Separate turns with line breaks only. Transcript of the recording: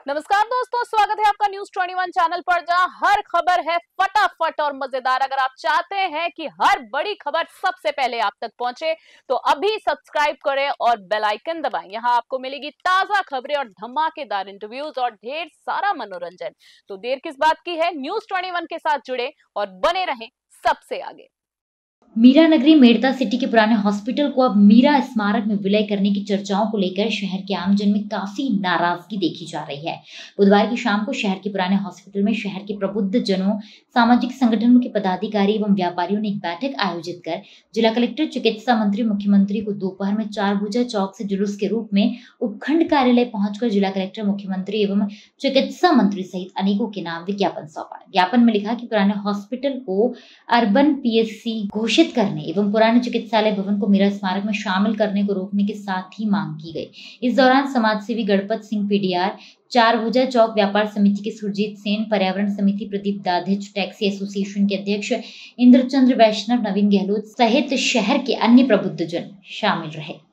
नमस्कार दोस्तों, स्वागत है आपका न्यूज 21 चैनल पर, जहां हर खबर है फटाफट और मजेदार। अगर आप चाहते हैं कि हर बड़ी खबर सबसे पहले आप तक पहुंचे तो अभी सब्सक्राइब करें और बेल आइकन दबाएं। यहां आपको मिलेगी ताजा खबरें और धमाकेदार इंटरव्यूज और ढेर सारा मनोरंजन। तो देर किस बात की है, न्यूज 21 के साथ जुड़े और बने रहें सबसे आगे।
मीरा नगरी मेड़ता सिटी के पुराने हॉस्पिटल को अब मीरा स्मारक में विलय करने की चर्चाओं को लेकर शहर के आमजन में काफी नाराजगी देखी जा रही है। बुधवार की शाम को शहर के पुराने हॉस्पिटल में शहर के प्रबुद्ध जनों, सामाजिक संगठनों के पदाधिकारी एवं व्यापारियों ने एक बैठक आयोजित कर जिला कलेक्टर, चिकित्सा मंत्री, मुख्यमंत्री को दोपहर में 4 भुजा चौक से जुलूस के रूप में उपखंड कार्यालय पहुंचकर जिला कलेक्टर, मुख्यमंत्री एवं चिकित्सा मंत्री सहित अनेकों के नाम विज्ञापन सौंपा। ज्ञापन में लिखा कि पुराने हॉस्पिटल को अर्बन पीएचसी घोषित करने एवं पुराने चिकित्सालय भवन को मीरा स्मारक में शामिल करने को रोकने के साथ ही मांग की गई। इस दौरान समाजसेवी गणपत सिंह पीडीआर, 4 भुजा चौक व्यापार समिति के सुरजीत सेन, पर्यावरण समिति प्रदीप दाधिच, टैक्सी एसोसिएशन के अध्यक्ष इंद्रचंद्र वैष्णव, नवीन गहलोत सहित शहर के अन्य प्रबुद्धजन शामिल रहे।